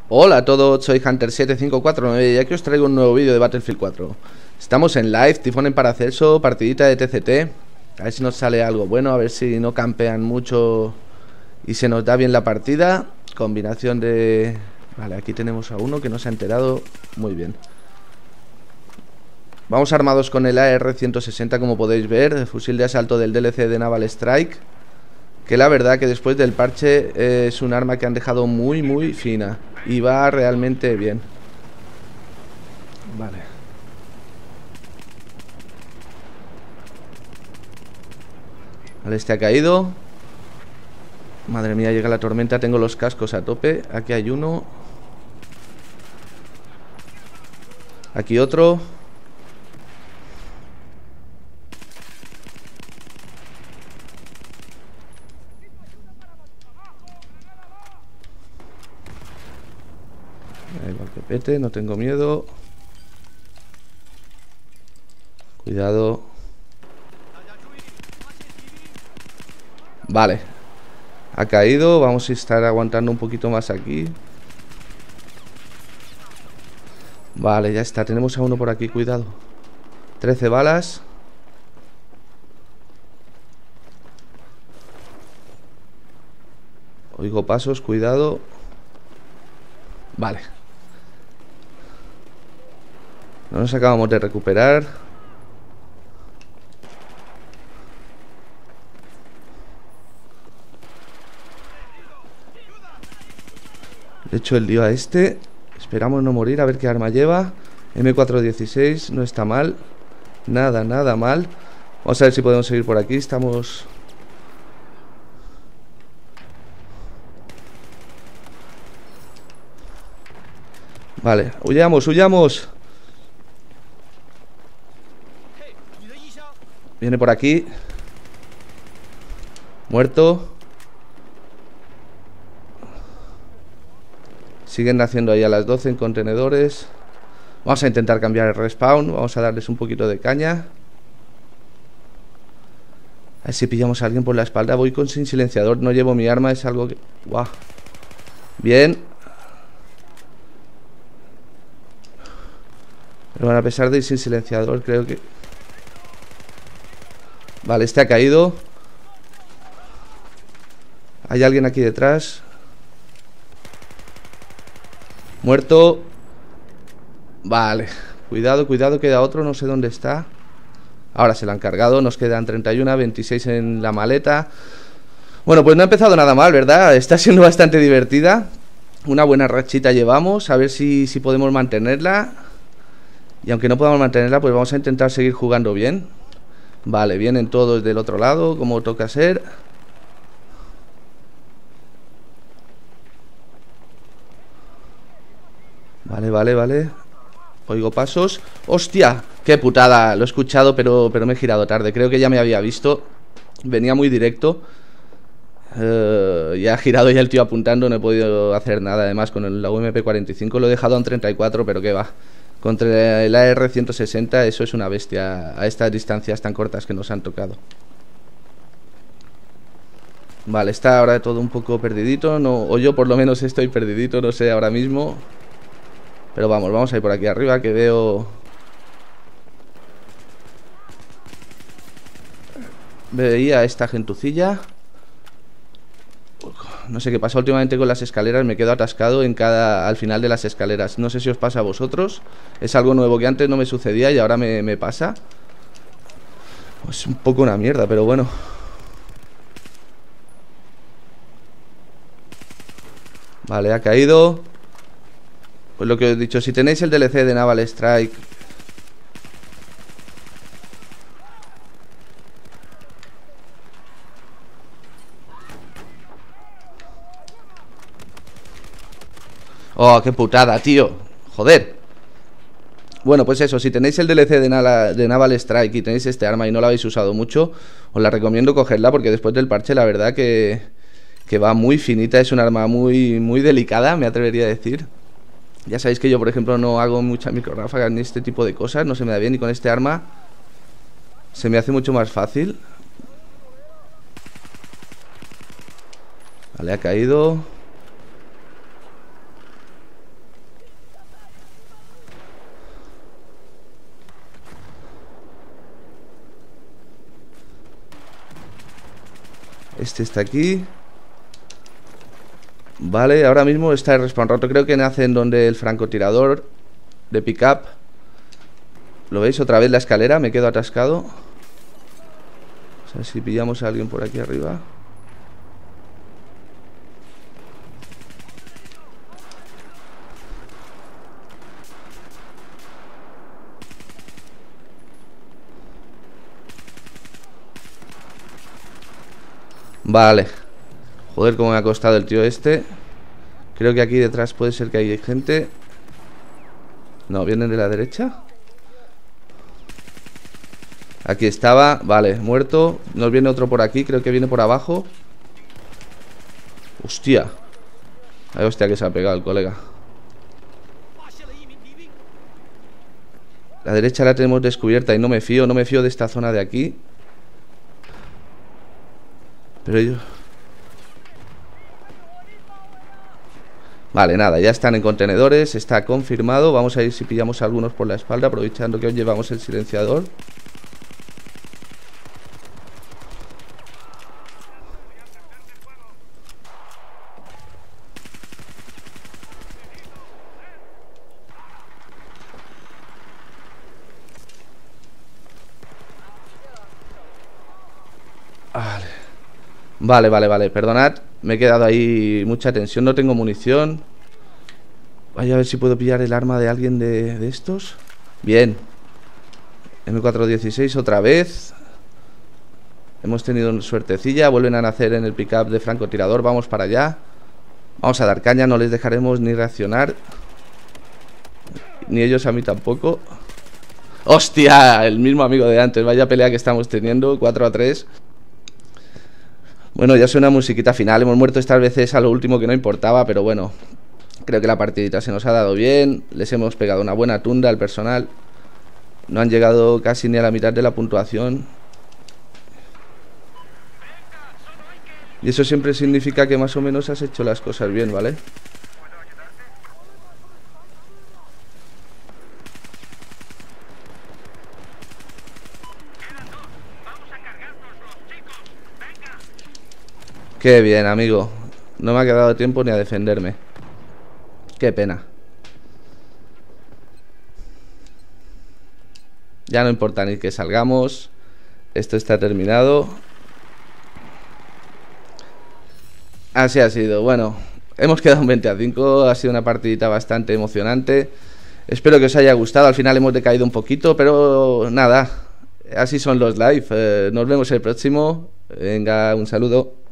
Hola a todos, soy Hunter7549 y aquí os traigo un nuevo vídeo de Battlefield 4. Estamos en live, tifón en Paracelso, partidita de TCT. A ver si nos sale algo bueno, a ver si no campean mucho y se nos da bien la partida. Combinación de... Vale, aquí tenemos a uno que no se ha enterado. Muy bien. Vamos armados con el AR-160, como podéis ver, el fusil de asalto del DLC de Naval Strike, que la verdad que después del parche es un arma que han dejado muy fina y va realmente bien. Vale. Vale, este ha caído. Madre mía, llega la tormenta, tengo los cascos a tope. Aquí hay uno. Aquí otro. Ahí va el pepete, no tengo miedo. Cuidado. Vale. Ha caído, vamos a estar aguantando un poquito más aquí. Vale, ya está, tenemos a uno por aquí, cuidado. 13 balas. Oigo pasos, cuidado. Vale. No nos acabamos de recuperar. Le echo el lío a este. Esperamos no morir, a ver qué arma lleva. M416, no está mal. Nada mal. Vamos a ver si podemos seguir por aquí. Estamos... Vale, huyamos. Viene por aquí. Muerto. Siguen haciendo ahí a las 12 en contenedores. Vamos a intentar cambiar el respawn. Vamos a darles un poquito de caña. A ver si pillamos a alguien por la espalda. Voy sin silenciador, no llevo mi arma. Es algo que... ¡Guau! Bien. Pero bueno, a pesar de ir sin silenciador, creo que... Vale, este ha caído. Hay alguien aquí detrás. Muerto. Vale, cuidado, queda otro, no sé dónde está. Ahora se la han cargado, nos quedan 31, 26 en la maleta. Bueno, pues no ha empezado nada mal, ¿verdad? Está siendo bastante divertida. Una buena rachita llevamos, a ver si podemos mantenerla. Y aunque no podamos mantenerla, pues vamos a intentar seguir jugando bien. Vale, vienen todos del otro lado, como toca ser. Vale. Oigo pasos. ¡Hostia! ¡Qué putada! Lo he escuchado, pero me he girado tarde. Creo que ya me había visto. Venía muy directo. Ya ha girado ya el tío apuntando. No he podido hacer nada. Además, con la UMP45 lo he dejado en 34, pero qué va. Contra el AR-160, eso es una bestia. A estas distancias tan cortas que nos han tocado. Vale, está ahora todo un poco perdidito. No, o yo por lo menos estoy perdidito, no sé ahora mismo. Pero vamos a ir por aquí arriba, que veo... Veía a esta gentucilla. No sé qué pasa últimamente con las escaleras. Me quedo atascado al final de las escaleras. No sé si os pasa a vosotros. Es algo nuevo que antes no me sucedía y ahora me pasa. Es un poco una mierda, pero bueno. Vale, ha caído. Pues lo que os he dicho, si tenéis el DLC de Naval Strike... Oh, qué putada, tío. Joder. Bueno, pues eso, si tenéis el DLC de Naval Strike y tenéis este arma y no la habéis usado mucho, os la recomiendo cogerla porque después del parche la verdad que va muy finita. Es un arma muy delicada, me atrevería a decir. Ya sabéis que yo, por ejemplo, no hago mucha microráfaga ni este tipo de cosas. No se me da bien y con este arma se me hace mucho más fácil. Vale, ha caído. Este está aquí. Vale, ahora mismo está el respawn roto. Creo que nace en donde el francotirador de pickup. ¿Lo veis? Otra vez la escalera. Me quedo atascado. O sea, si pillamos a alguien por aquí arriba. Vale. Joder, cómo me ha costado el tío este. Creo que aquí detrás puede ser que hay gente. No, vienen de la derecha. Aquí estaba, vale, muerto. Nos viene otro por aquí, creo que viene por abajo. Hostia. Ay, hostia, que se ha pegado el colega. La derecha la tenemos descubierta y no me fío de esta zona de aquí. Pero ellos... Vale, nada, ya están en contenedores. Está confirmado. Vamos a ir si pillamos a algunos por la espalda, aprovechando que hoy llevamos el silenciador. Vale, perdonad. Me he quedado ahí mucha tensión, no tengo munición. Vaya a ver si puedo pillar el arma de alguien de estos. Bien. M416 otra vez. Hemos tenido suertecilla. Vuelven a nacer en el pickup de francotirador. Vamos para allá. Vamos a dar caña, no les dejaremos ni reaccionar. Ni ellos a mí tampoco. ¡Hostia! El mismo amigo de antes. Vaya pelea que estamos teniendo. 4-3. Bueno, ya suena musiquita final. Hemos muerto estas veces a lo último, que no importaba, pero bueno, creo que la partidita se nos ha dado bien. Les hemos pegado una buena tunda al personal. No han llegado casi ni a la mitad de la puntuación. Y eso siempre significa que más o menos has hecho las cosas bien, ¿vale? Qué bien, amigo. No me ha quedado tiempo ni a defenderme. Qué pena. Ya no importa ni que salgamos. Esto está terminado. Así ha sido. Bueno, hemos quedado en 20-5. Ha sido una partidita bastante emocionante. Espero que os haya gustado. Al final hemos decaído un poquito, pero nada. Así son los live. Nos vemos el próximo. Venga, un saludo.